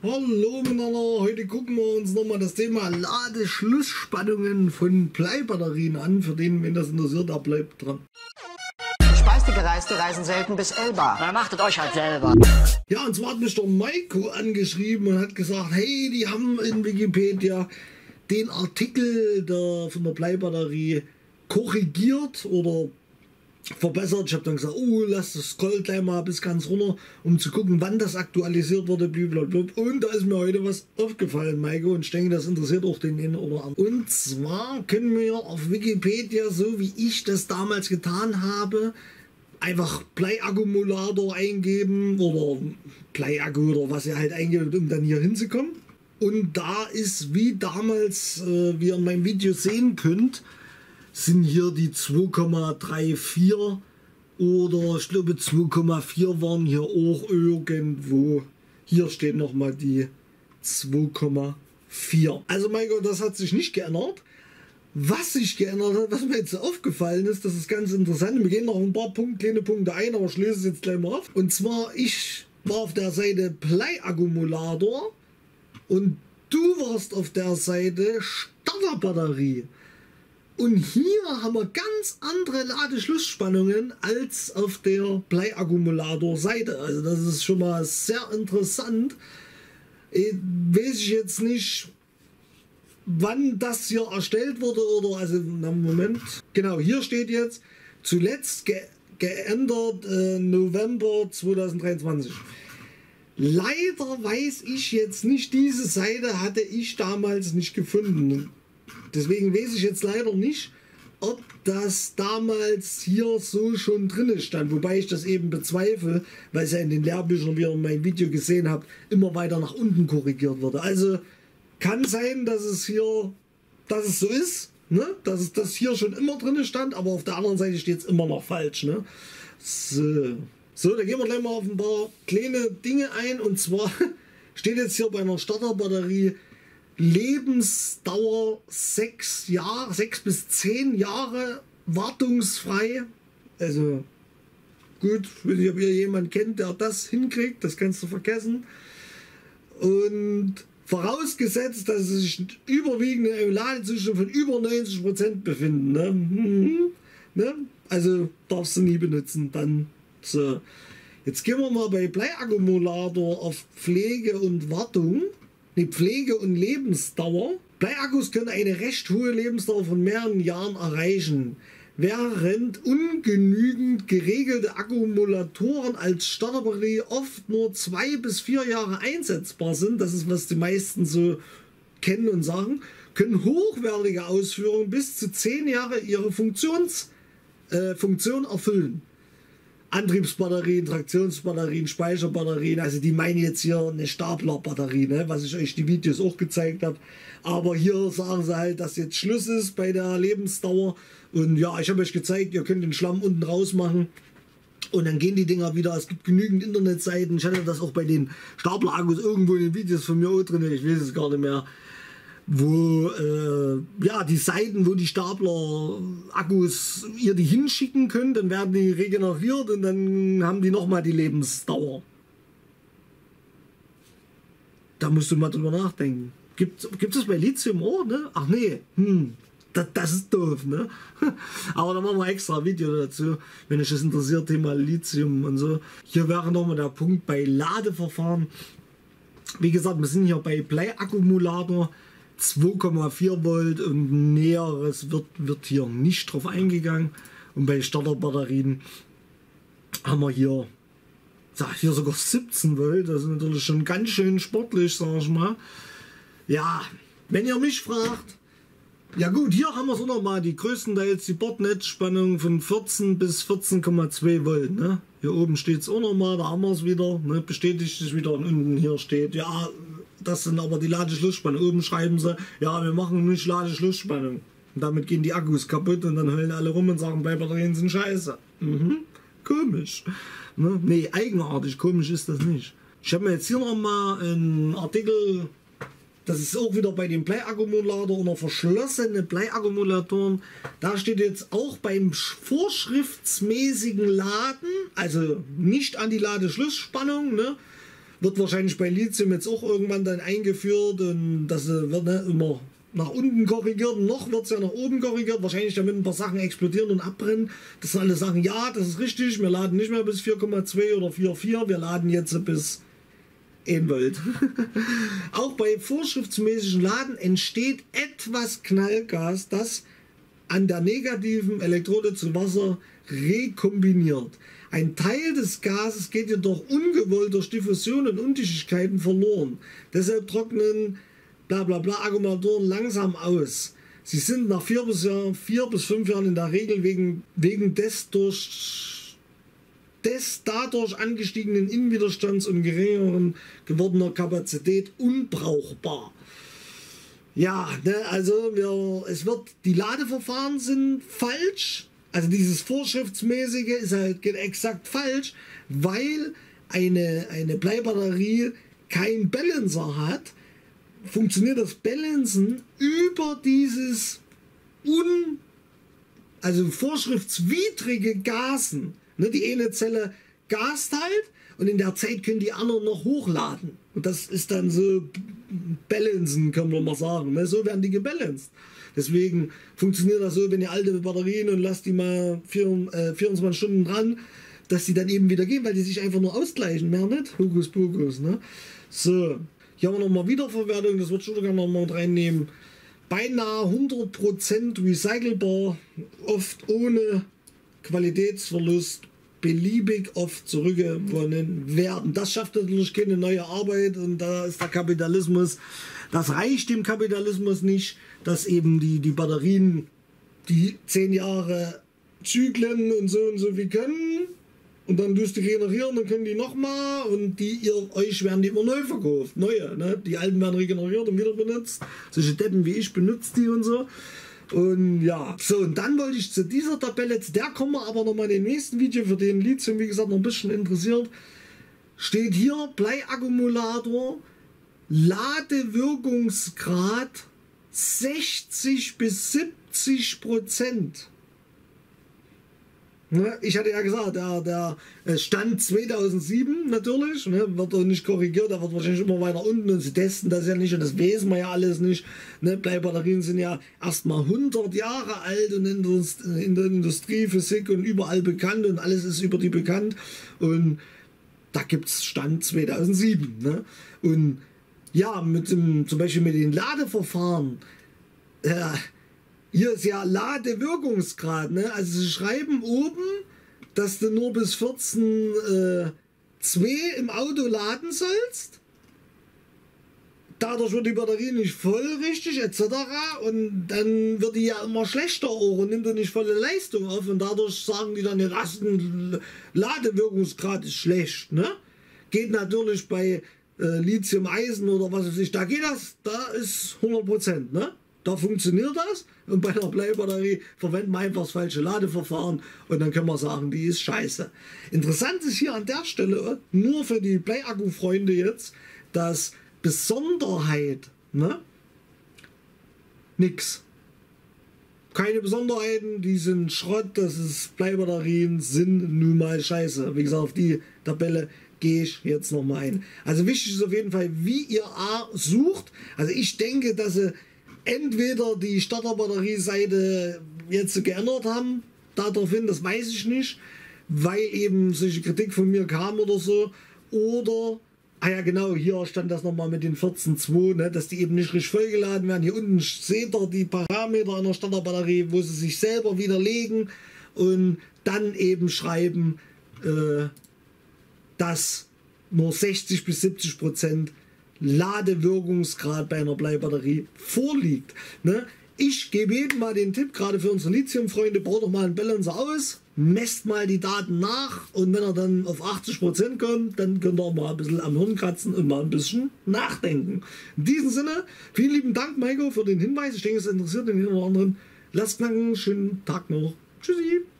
Hallo miteinander, heute gucken wir uns nochmal das Thema Ladeschlussspannungen von Bleibatterien an. Für den, wenn das interessiert, da bleibt dran. Speiste Gereiste reisen selten bis Elba. Na, machtet euch halt selber. Ja, und zwar hat mich der Maiko angeschrieben und hat gesagt, hey, die haben in Wikipedia den Artikel von der Bleibatterie korrigiert oder verbessert. Ich habe dann gesagt, oh, lass das scroll gleich mal bis ganz runter, um zu gucken, wann das aktualisiert wurde, blablabla. Und da ist mir heute was aufgefallen, Maiko, und ich denke, das interessiert auch den einen oder anderen. Und zwar können wir auf Wikipedia, so wie ich das damals getan habe, einfach Bleiakkumulator eingeben oder Bleiakku oder was ihr halt eingebt, um dann hier hinzukommen. Und da ist, wie damals, wie ihr in meinem Video sehen könnt, sind hier die 2,34 oder ich glaube 2,4 waren hier auch irgendwo. Hier steht nochmal die 2,4. Also mein Gott, das hat sich nicht geändert. Was sich geändert hat, was mir jetzt aufgefallen ist, das ist ganz interessant. Wir gehen noch ein paar kleine Punkte ein, aber ich löse es jetzt gleich mal auf. Und zwar, ich war auf der Seite Bleiakkumulator und du warst auf der Seite Starterbatterie. Und hier haben wir ganz andere Ladeschlussspannungen als auf der Bleiakkumulator-Seite. Also das ist schon mal sehr interessant. Weiß ich jetzt nicht, wann das hier erstellt wurde oder also na, Moment. Genau, hier steht jetzt zuletzt geändert November 2023. Leider weiß ich jetzt nicht, diese Seite hatte ich damals nicht gefunden. Deswegen weiß ich jetzt leider nicht, ob das damals hier so schon drin stand. Wobei ich das eben bezweifle, weil es ja in den Lehrbüchern, wie ihr in meinem Video gesehen habt, immer weiter nach unten korrigiert wurde. Also kann sein, dass es so ist, ne? Dass das hier schon immer drin stand, aber auf der anderen Seite steht es immer noch falsch. Ne? So, da gehen wir gleich mal auf ein paar kleine Dinge ein. Und zwar steht jetzt hier bei einer Starterbatterie Lebensdauer 6 bis 10 Jahre wartungsfrei. Also gut, ich weiß nicht, ob ihr jemanden kennt, der das hinkriegt, das kannst du vergessen. Und vorausgesetzt, dass sie sich überwiegend im Ladezustand von über 90% befinden. Ne? Also darfst du nie benutzen. Dann so. Jetzt gehen wir mal bei Bleiakkumulator auf Pflege und Wartung. Die Pflege und Lebensdauer. Bleiakkus können eine recht hohe Lebensdauer von mehreren Jahren erreichen, während ungenügend geregelte Akkumulatoren als Starterbatterie oft nur 2 bis 4 Jahre einsetzbar sind. Das ist, was die meisten so kennen und sagen. Können hochwertige Ausführungen bis zu 10 Jahre ihre Funktion erfüllen. Antriebsbatterien, Traktionsbatterien, Speicherbatterien, also die meinen jetzt hier eine Staplerbatterie, ne, was ich euch die Videos auch gezeigt habe. Aber hier sagen sie halt, dass jetzt Schluss ist bei der Lebensdauer. Und ja, ich habe euch gezeigt, ihr könnt den Schlamm unten raus machen und dann gehen die Dinger wieder. Es gibt genügend Internetseiten. Ich hatte das auch bei den Staplerakkus irgendwo in den Videos von mir auch drin, ich weiß es gar nicht mehr. Wo ja, die Seiten, wo die Stapler-Akkus ihr die hinschicken könnt, dann werden die regeneriert und dann haben die nochmal die Lebensdauer. Da musst du mal drüber nachdenken. Gibt es bei Lithium auch, ne? Ach nee, das ist doof, ne? Aber da machen wir extra ein Video dazu, wenn euch das interessiert, Thema Lithium und so. Hier wäre nochmal der Punkt bei Ladeverfahren. Wie gesagt, wir sind hier bei Bleiakkumulator. 2,4 Volt und Näheres wird hier nicht drauf eingegangen. Und bei Starterbatterien haben wir hier sogar 17 Volt. Das ist natürlich schon ganz schön sportlich, sag ich mal. Ja, wenn ihr mich fragt, ja gut, hier haben wir es auch nochmal, die größtenteils die Bordnetzspannung von 14 bis 14,2 Volt. Ne? Hier oben steht es auch nochmal, da haben wir es wieder, ne? Bestätigt es wieder und unten hier steht, ja, das sind aber die Ladeschlussspannung. Oben schreiben sie, ja, wir machen nicht Ladeschlussspannung. Und damit gehen die Akkus kaputt und dann heulen alle rum und sagen, Bleibatterien sind scheiße. Komisch. Ne? Nee, eigenartig, komisch ist das nicht. Ich habe mir jetzt hier nochmal einen Artikel, das ist auch wieder bei den Bleiakkumulator oder verschlossene Bleiakkumulatoren. Da steht jetzt auch beim vorschriftsmäßigen Laden, also nicht an die Ladeschlussspannung, ne? Wird wahrscheinlich bei Lithium jetzt auch irgendwann dann eingeführt und das wird immer nach unten korrigiert und noch wird es ja nach oben korrigiert, wahrscheinlich damit ein paar Sachen explodieren und abbrennen, dass alle sagen, ja, das ist richtig, wir laden nicht mehr bis 4,2 oder 4,4, wir laden jetzt bis 1 Volt. Auch bei vorschriftsmäßigen Laden entsteht etwas Knallgas, das an der negativen Elektrode zu Wasser rekombiniert. Ein Teil des Gases geht jedoch ungewollt durch Diffusion und Undichtigkeiten verloren. Deshalb trocknen Akkumulatoren langsam aus. Sie sind nach 4 bis 5 Jahren in der Regel wegen des dadurch angestiegenen Innenwiderstands und geringeren gewordener Kapazität unbrauchbar. Ja, also die Ladeverfahren sind falsch. Also dieses Vorschriftsmäßige ist halt exakt falsch, weil eine Bleibatterie kein Balancer hat. Funktioniert das Balancen über dieses vorschriftswidrige Gasen. Ne, die eine Zelle gast halt und in der Zeit können die anderen noch hochladen. Und das ist dann so Balancen, können wir mal sagen. Ne? So werden die gebalanced. Deswegen funktioniert das so, wenn ihr alte Batterien und lasst die mal 24 Stunden dran, dass die dann eben wieder gehen, weil die sich einfach nur ausgleichen, mehr nicht. Hokus Pokus. Ne? So, hier haben wir nochmal Wiederverwertung, das wird schon noch mal mit reinnehmen. Beinahe 100% recycelbar, oft ohne Qualitätsverlust, beliebig oft zurückgewonnen werden. Das schafft natürlich keine neue Arbeit und da ist der Kapitalismus, das reicht dem Kapitalismus nicht, dass eben die Batterien die 10 Jahre Zyklen und so wie können und dann tust du regenerieren, dann können die nochmal und euch werden die immer neu verkauft, neue, ne? Die alten werden regeneriert und wieder benutzt, solche Deppen wie ich benutzt die und so. Und ja, so, und dann wollte ich zu dieser Tabelle, zu der kommen wir aber nochmal in dem nächsten Video, für den Lithium, wie gesagt, noch ein bisschen interessiert, steht hier Bleiakkumulator, Ladewirkungsgrad 60 bis 70%. Ne, ich hatte ja gesagt, der Stand 2007 natürlich, ne, wird doch nicht korrigiert, der wird wahrscheinlich immer weiter unten und sie testen das ja nicht und das wissen wir ja alles nicht. Ne, Bleibatterien sind ja erstmal 100 Jahre alt und in der Industrie, Physik und überall bekannt und alles ist über die bekannt und da gibt es Stand 2007. Ne? Und ja, zum Beispiel mit den Ladeverfahren, hier ist ja Ladewirkungsgrad, ne? Also sie schreiben oben, dass du nur bis 14,2 im Auto laden sollst. Dadurch wird die Batterie nicht voll richtig etc. Und dann wird die ja immer schlechter auch und nimmt dann nicht volle Leistung auf und dadurch sagen die dann, ja, das Ladewirkungsgrad ist schlecht. Ne? Geht natürlich bei Lithium-Eisen oder was weiß ich, da geht das, da ist 100%. Ne? Da funktioniert das und bei der Bleibatterie verwenden wir einfach das falsche Ladeverfahren und dann können wir sagen, die ist scheiße. Interessant ist hier an der Stelle, nur für die Bleiakku-Freunde jetzt, dass Besonderheit, ne? Nix. Keine Besonderheiten, die sind Schrott, das ist Bleibatterien, sind nun mal scheiße. Wie gesagt, auf die Tabelle gehe ich jetzt nochmal ein. Also wichtig ist auf jeden Fall, wie ihr A sucht. Also ich denke, dass sie entweder die Starterbatterie-Seite jetzt geändert haben, daraufhin, das weiß ich nicht, weil eben solche Kritik von mir kam oder so, oder, ah ja genau, hier stand das nochmal mit den 14.2, ne, dass die eben nicht richtig vollgeladen werden. Hier unten seht ihr die Parameter einer Starterbatterie, wo sie sich selber widerlegen und dann eben schreiben, dass nur 60 bis 70% Ladewirkungsgrad bei einer Bleibatterie vorliegt. Ne? Ich gebe jedem mal den Tipp, gerade für unsere Lithium-Freunde, baut doch mal einen Balancer aus, messt mal die Daten nach und wenn er dann auf 80% kommt, dann könnt ihr auch mal ein bisschen am Hirn kratzen und mal ein bisschen nachdenken. In diesem Sinne, vielen lieben Dank, Maiko, für den Hinweis. Ich denke, es interessiert den einen oder anderen. Lasst knacken, schönen Tag noch. Tschüssi.